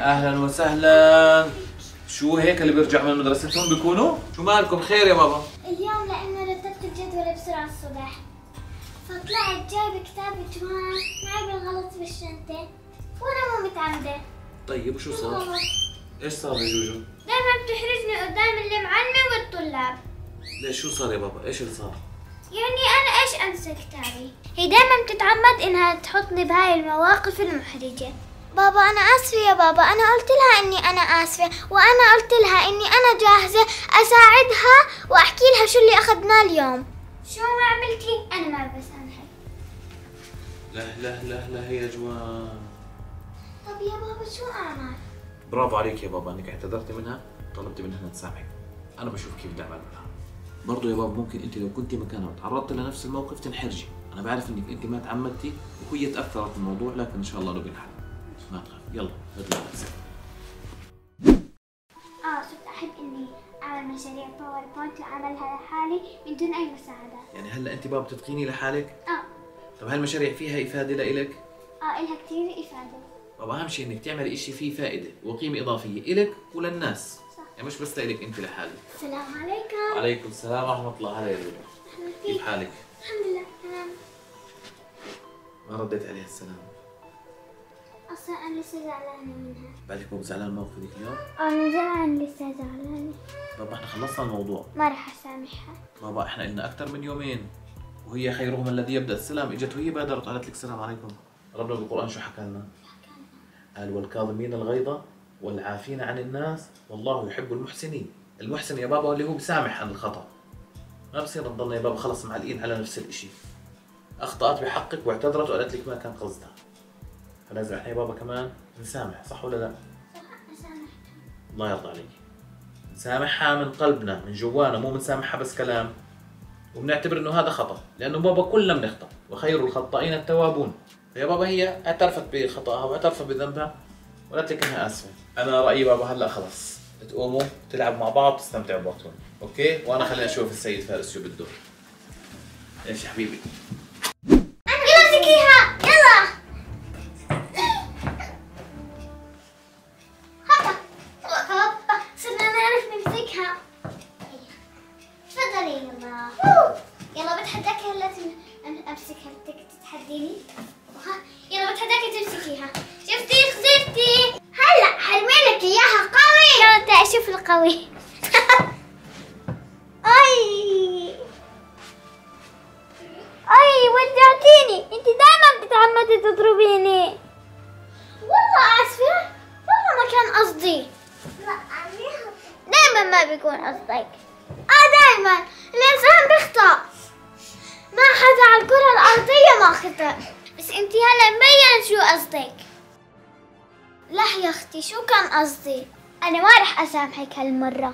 اهلا وسهلا. شو هيك اللي بيرجع من مدرستهم بيكونوا؟ شو مالكم خير يا بابا؟ اليوم لأنه رتبت الجدول بسرعة الصبح فطلعت جايبة كتاب جوان معي بالغلط بالشنطة وأنا مو متعمدة. طيب وشو صار؟ ايش صار يا جوجو؟ دايما بتحرجني قدام المعلمة والطلاب. ليش شو صار يا بابا؟ ايش اللي صار؟ يعني أنا إيش أنسى كتابي؟ هي دايما بتتعمد إنها تحطني بهاي المواقف المحرجة. بابا أنا آسفة يا بابا، أنا قلت لها إني أنا آسفة وأنا قلت لها إني أنا جاهزة أساعدها وأحكي لها شو اللي أخذناه اليوم. شو ما عملتي؟ أنا ما بسامحك. لا لا لا لا يا جوان. طب يا بابا شو أعمل؟ برافو عليك يا بابا انك اعتذرتي منها وطلبتي منها انها تسامحك. انا بشوف كيف بدي اعمل معها. برضه يا بابا ممكن انت لو كنتي مكانها وتعرضتي لنفس الموقف تنحرجي. انا بعرف انك انت ما تعمدتي وهي تاثرت بالموضوع، لكن ان شاء الله له بينحل. ما تخاف، يلا اطلع نفسك. صرت أحب إني أعمل مشاريع باوربوينت وأعملها لحالي من دون أي مساعدة. يعني هلا انت بابا بتتقيني لحالك؟ آه. طب هالمشاريع فيها افاده لإلك؟ إلها كثير إفادة. بابا اهم شيء انك تعملي اشي فيه فائده وقيمه اضافيه إلك وللناس. صح. يعني مش بس لإلك انت لحالك. السلام عليكم. وعليكم السلام ورحمه الله. هلا يا بابا. أهلا كيف فيك. حالك؟ الحمد لله تمام. ما رديت عليها السلام. أصلا أنا لسه زعلانة منها. بعدك بابا زعلان موقف ذيك اليوم؟ من زمان لسه زعلانة. بابا احنا خلصنا الموضوع. ما راح أسامحها. بابا احنا لنا اكثر من يومين وهي خيرهم الذي يبدا السلام. اجت وهي بادرت وقالت لك السلام عليكم. ربنا بالقران شو حكى لنا؟ قال والكاظمين الغيظ والعافين عن الناس والله يحب المحسنين. المحسن يا بابا اللي هو بيسامح عن الخطا. ما بصير نضلنا يا بابا خلص معلقين على نفس الشيء. اخطات بحقك واعتذرت وقالت لك ما كان قصدها. فلازم احنا يا بابا كمان نسامح، صح ولا لا؟ صح أسامحها. الله يرضى عليك. نسامحها من قلبنا من جوانا، مو بنسامحها بس كلام. وبنعتبر انه هذا خطا، لانه بابا كلنا بنخطا وخير الخطائين التوابون. فيا بابا هي اعترفت بخطأها واعترفت بذنبها وقالت لك انها اسفه. انا رايي بابا هلا خلص تقوموا تلعبوا مع بعض تستمتعوا بوقتكم، اوكي؟ وانا خليني اشوف السيد فارس شو بده. ايش يا حبيبي؟ يلا امسكيها يلا. هوبا صرنا نعرف نمسكها. تفضلي يلا. يلا بتحداك هلا امسكها. بدك تتحديني؟ يلا بتحداك تمسكيها. شفتي خسرتي. هلا حرمي لك اياها قوي. يلا بدي اشوف القوي. اي ودعتيني. انت دائما بتتعمدي تضربيني. والله اسفه، والله ما كان قصدي. لا دائما ما بيكون قصدك. دائما الانسان بيخطأ. ما حدا على الكرة الارضية ما خطأ، بس انت هلا مبين شو قصدك. لا يا اختي شو كان قصدي؟ انا ما رح اسامحك هالمرة.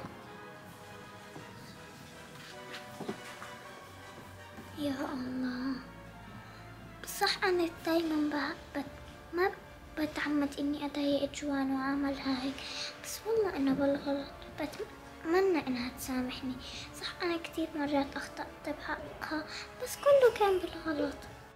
يا الله، صح أنا دايما ما بتعمد إني أضايق جوان وأعملها هيك، بس والله أنا بالغلط. بتمنى إنها تسامحني. صح أنا كثير مرات أخطأت بحقها، بس كله كان بالغلط.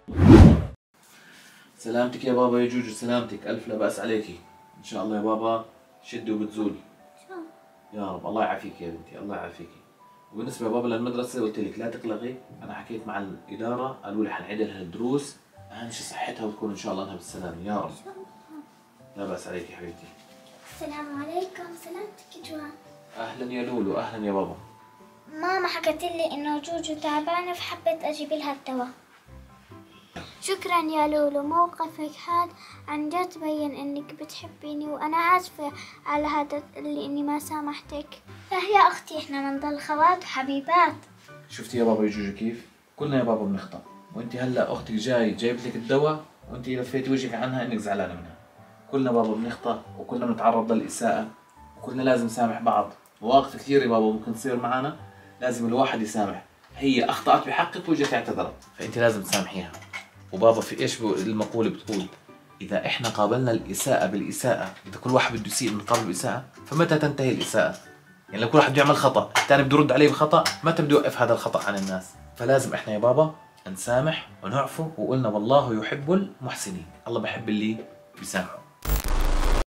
سلامتك يا بابا يا جوجو، سلامتك. ألف لا بأس عليكي. إن شاء الله يا بابا شدي وبتزول. يا رب. الله يعافيك يا بنتي، الله يعافيكي. وبالنسبة يا بابا للمدرسة قلت لك لا تقلقي، أنا حكيت مع الإدارة قالوا لي حنعيد لها الدروس، أهم شيء صحتها وتكون إن شاء الله أنها بالسلامة يا رب. لا بأس عليك يا حبيبتي. السلام عليكم. سلامتك جوان. أهلا يا لولو. أهلا يا بابا. ماما حكت لي إنه جوجو تعبانة فحبيت أجيب لها الدواء. شكرا يا لولو، موقفك هاد عن جد تبين انك بتحبيني وانا اسفة على هذا اللي اني ما سامحتك. يا اختي احنا بنضل خوات وحبيبات. شفتي يا بابا يا جوجو كيف؟ كلنا يا بابا بنخطأ، وانت هلا اختك جايبت لك الدواء وانت لفيتي وجهك عنها انك زعلانة منها. كلنا بابا بنخطأ وكلنا بنتعرض للإساءة وكلنا لازم نسامح بعض. مواقف كثير يا بابا ممكن تصير معنا، لازم الواحد يسامح. هي اخطأت بحقك واجت اعتذرت، فانت لازم تسامحيها. وبابا في ايش المقولة بتقول؟ إذا إحنا قابلنا الإساءة بالإساءة، إذا كل واحد بده يسيء نقابله بالإساءة، فمتى تنتهي الإساءة؟ يعني لو كل واحد بده يعمل خطأ، الثاني بده يرد عليه بخطأ، متى بده يوقف هذا الخطأ عن الناس؟ فلازم إحنا يا بابا نسامح ونعفو، وقلنا والله يحب المحسنين، الله بحب اللي بيسامحوا.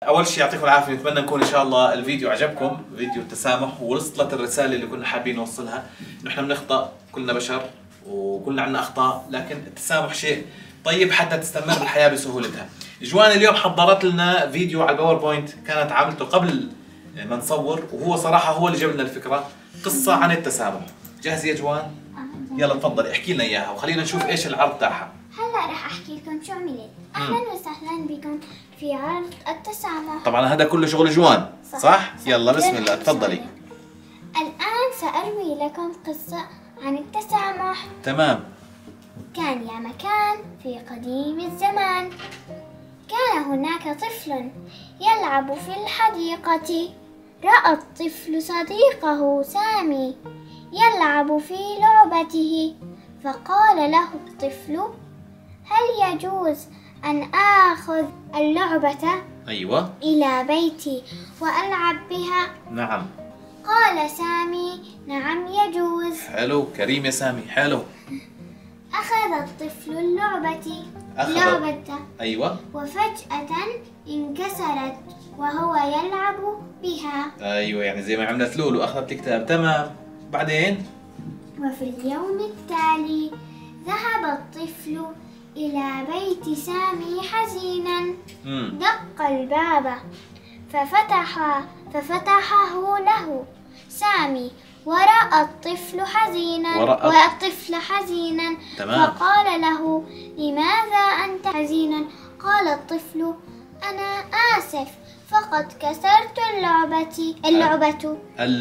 اول شيء يعطيكم العافيه، نتمنى نكون ان شاء الله الفيديو عجبكم، فيديو التسامح، ووصلت الرساله اللي كنا حابين نوصلها. نحن بنخطأ، كلنا بشر وكلنا عندنا اخطاء، لكن التسامح شيء طيب حتى تستمر الحياه بسهولتها. جوان اليوم حضرت لنا فيديو على الباوربوينت، كانت عاملته قبل ما نصور، وهو صراحه هو اللي جاب لنا الفكره، قصه عن التسامح. جاهزه يا جوان؟ يلا تفضلي احكي لنا اياها وخلينا نشوف ايش العرض تاعها. هلا راح احكي لكم شو عملت. اهلا وسهلا بكم في عرض التسامح. طبعا هذا كله شغل جوان، صح؟ يلا بسم الله تفضلي. الآن سأروي لكم قصة عن التسامح. تمام. كان يا مكان في قديم الزمان، كان هناك طفل يلعب في الحديقة. رأى الطفل صديقه سامي يلعب في لعبته، فقال له الطفل: هل يجوز أن آخذ اللعبة ايوه إلى بيتي وألعب بها؟ نعم. قال سامي: نعم يجوز. حلو، كريم يا سامي، حلو. أخذ الطفل اللعبة ايوه وفجأة انكسرت وهو يلعب بها. ايوه، يعني زي ما عملت لولو اخذت الكتاب. تمام، بعدين؟ وفي اليوم التالي ذهب الطفل إلى بيت سامي حزينا. دق الباب ففتحه له سامي، ورأى الطفل حزينا تمام. فقال له: لماذا أنت حزينا؟ قال الطفل: أنا آسف، فقد كسرت اللعبة.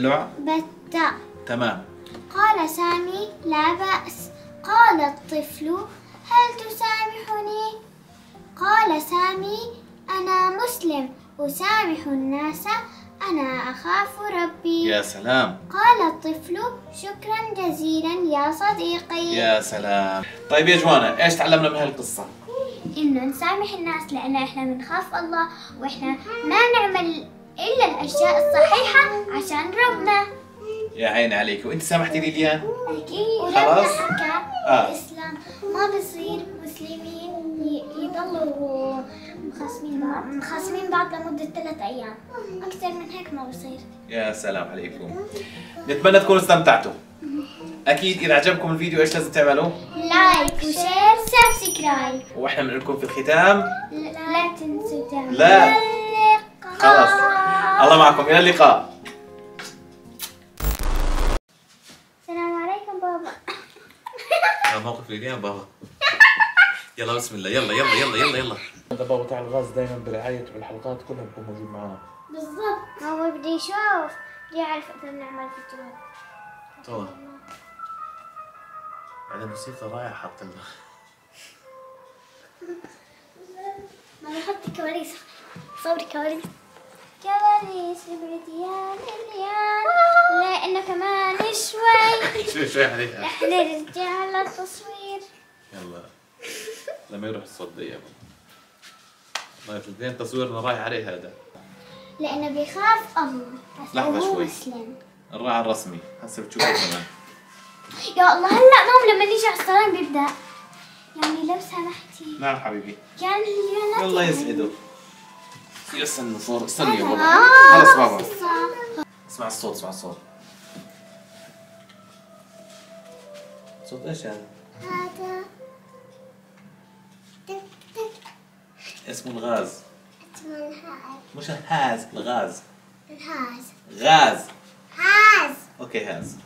تمام. قال سامي: لا بأس. قال الطفل: هل تسامحني؟ قال سامي: أنا مسلم، أسامح الناس، أنا أخاف ربي. يا سلام. قال الطفل: شكرا جزيلا يا صديقي. يا سلام. طيب يا جوانا، ايش تعلمنا من هالقصة؟ إنه نسامح الناس لأن إحنا بنخاف الله، وإحنا ما نعمل إلا الأشياء الصحيحة عشان ربنا. يا عيني عليك. وانت سامحتي لي اليان؟ أكيد. خلاص. حكى الإسلام ما بصير مسلمين يضلوا مخاصمين بعض لمدة 3 أيام، أكثر من هيك ما بصير. يا سلام عليكم. نتمنى تكونوا استمتعتوا. اكيد اذا عجبكم الفيديو ايش لازم تعملوا؟ لايك وشير سبسكرايب. واحنا بنقول لكم في الختام لا تنسوا تعملوا. لا خلاص، الله معكم، الى اللقاء. السلام عليكم بابا. موقف ليليان بابا. يلا بسم الله، يلا يلا يلا يلا يلا. هذا بابا تاع الغاز دائما برعايته بالحلقات كلها بكون موجود معنا. بالضبط، هو بدي يشوف، بدي يعرف اذا بنعمل فيديوهات. طبعا. بعدين موسيقى رائعة حاط لنا. ما بحط كواليس، صوري كواليس لبرديان اليان، لانه كمان شوي عليها. رح نرجع للتصوير. يلا لما يروح الصوت ضيق. ما فين تصويرنا رايح عليه هذا؟ لانه بيخاف الله. لحظة هو شوي. مسلم. الراعي الرسمي هسه بتشوفوا كمان. يا الله، هلا ماما لما نيجي على الصلاة بيبدأ. يعني لو سمحتي. نعم حبيبي. كان اليوم الله يسعده. استنى صور، استني يا بابا. خلص بابا. اسمع الصوت، اسمع الصوت. صوت ايش هذا؟ هذا تك تك. اسمه الغاز. اسمه الهاز. مش الهاز، الغاز. الهاز. غاز. هاز. اوكي هاز.